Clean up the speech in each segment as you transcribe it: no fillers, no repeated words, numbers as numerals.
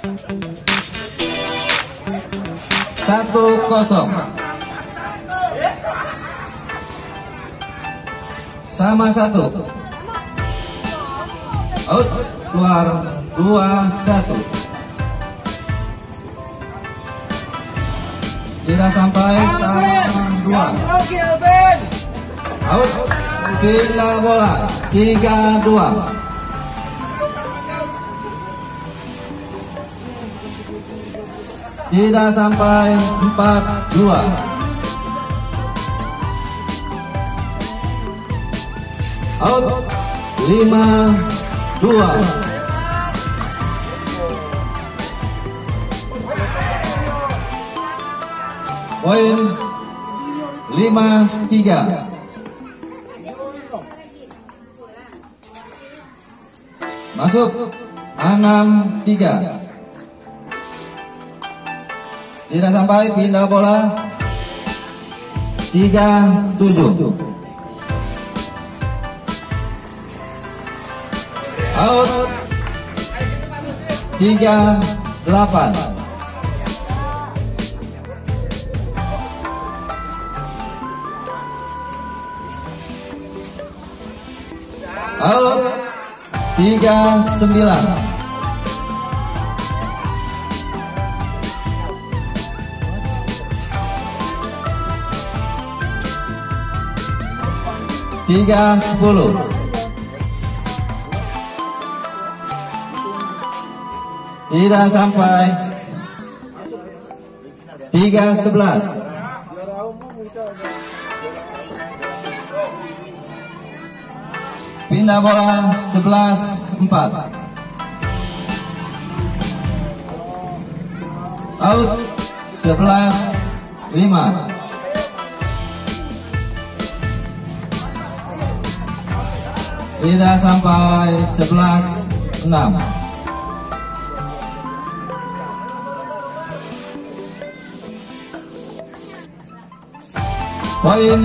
1-0. Sama 1. Out, keluar 2-1. Tidak sampai, sama 2. Out, pindah bola 3-2. Tidak sampai, 4-2. Out, 5-2. Poin 5-3. Masuk 6-3. Tidak sampai, pindah bola 3-7. Out 3-8. Out 3-9. Tiga 10. Tidak sampai, 3-11. Pindah bola 11-4. Out 11-5. Tidak sampai, 11-6. Poin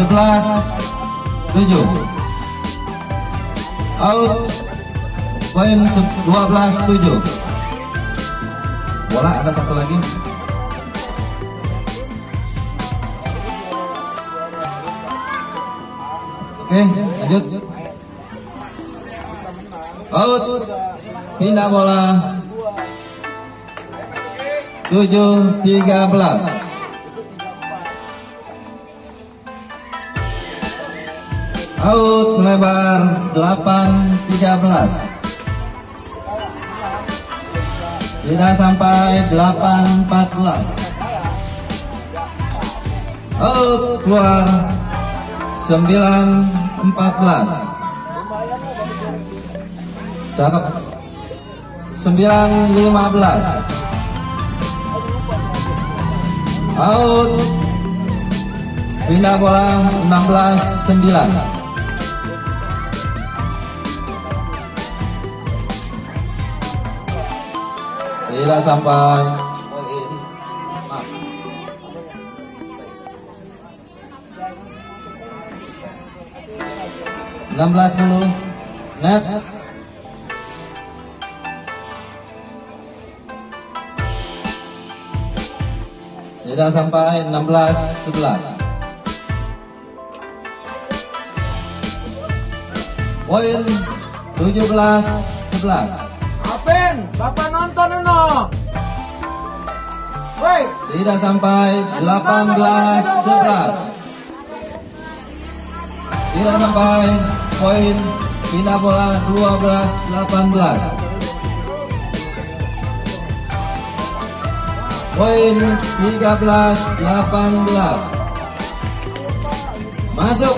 11-7. Out, poin 12-7. Bola ada satu lagi. Oke, lanjut. Out, pindah bola 7-13. Out, melebar 8-13. Tidak sampai, 8-14. Out, keluar 9-14. Cakep. 9-15. Out, pindah bola 16-9. Tidak sampai. 16-10. Net. Tidak sampai, 16-11. Poin 17-11. Apin, Bapak nonton no. Woi, Tidak sampai, 18-11. Tidak sampai, poin pindah bola 12-18. Poin 13-18. Masuk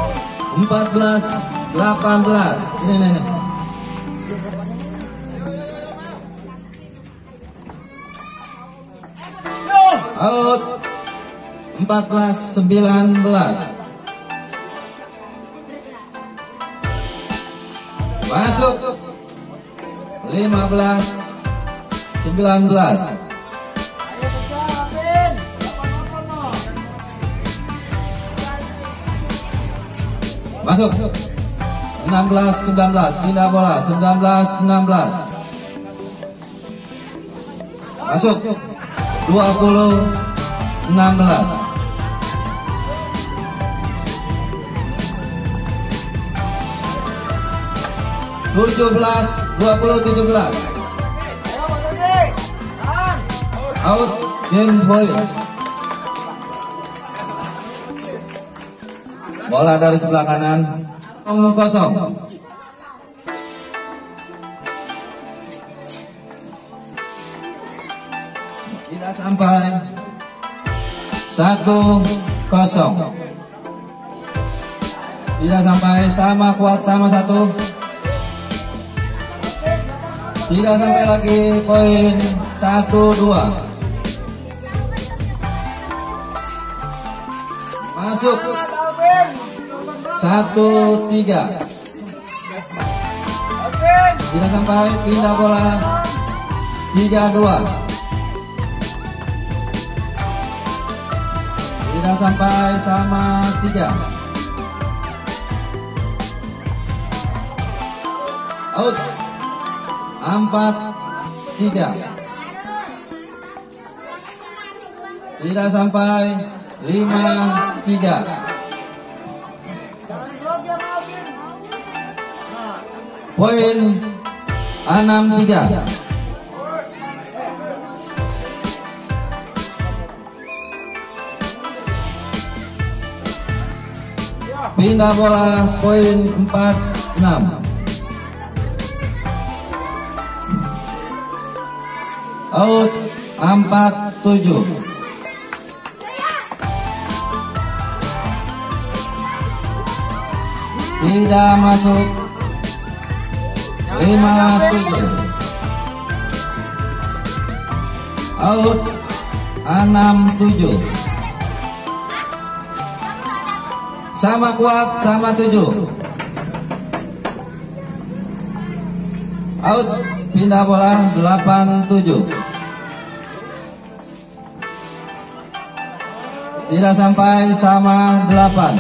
14-18. Ini. Out 14-19. Masuk 15-19. Masuk 16-19. Pindah bola 19-16. Masuk. 20-16. Tujuh-belas, 20-17. Out, game point. Bola dari sebelah kanan, kosong. Tidak sampai. 1-0. Tidak sampai, sama kuat, sama satu. Tidak sampai lagi, poin 1-2. Masuk. 1-3. Tidak sampai, pindah bola. 3-2. Tidak sampai, sama 3. Out. 4-3. Tidak sampai, 5-3. Poin 6-3. Pindah bola, poin 4-6. Out 4-7. Tidak masuk. 5-7. Out 6-7. Sama kuat, sama 7. Out, pindah bola 8-7. Tidak sampai, sama 8.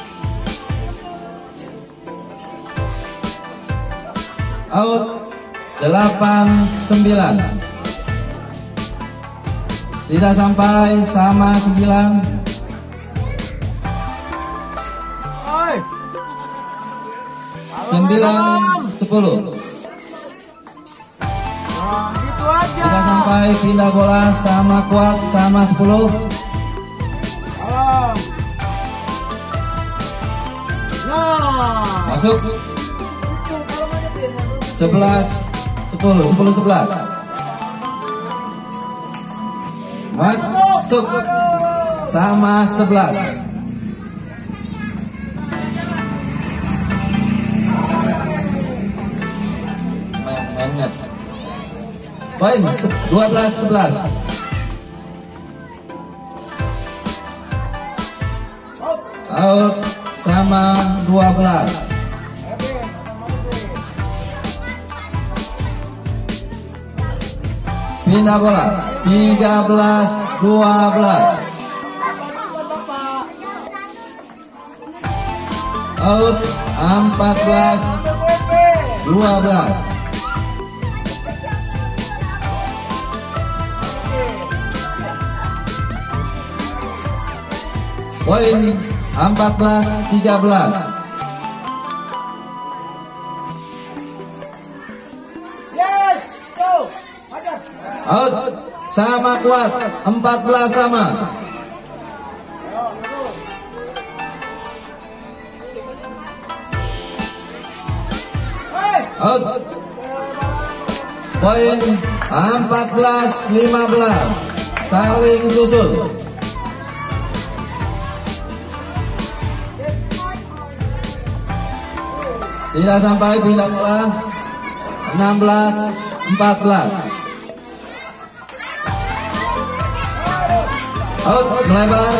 Out 8-9. Tidak sampai, sama 9. 9-10. Gitu aja. Tidak sampai, pindah bola, sama kuat, sama 10. Nah, Masuk. 11-10. 10-11. Masuk. Sama 11. Main-mainnya. Poin 12-11. Out sama 12. Pindah bola 13-12. Out 14-12. Poin 14-13. yes, go, Out sama kuat 14 sama. Out. Poin 14-15. Saling susul. Tidak sampai, pindah bola 16-14. Out melebar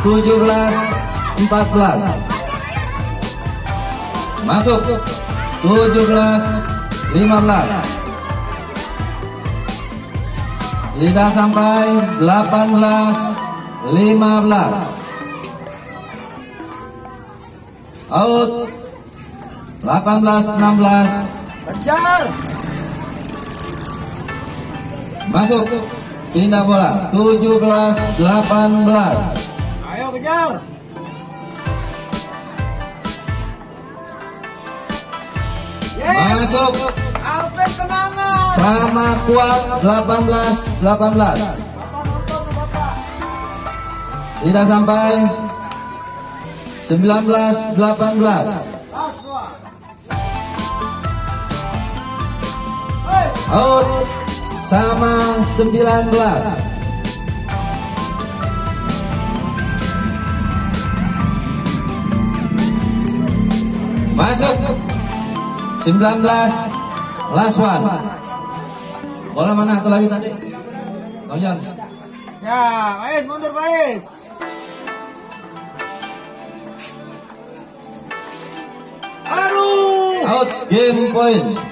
17-14. Masuk 17-15. Tidak sampai, 18-15. Out 18-16. kejar. Masuk Pindah bola. 17-18. Ayo kejar. Yes. Masuk. Alvin semangat. Sama kuat. 18-18. Tidak sampai. 19-18. Pas dua. Out. Sama 19. Masuk. 19. Last one. Bola mana satu lagi tadi? Tonjon. Ya, Faiz mundur Faiz. Aduh. Out. Game point.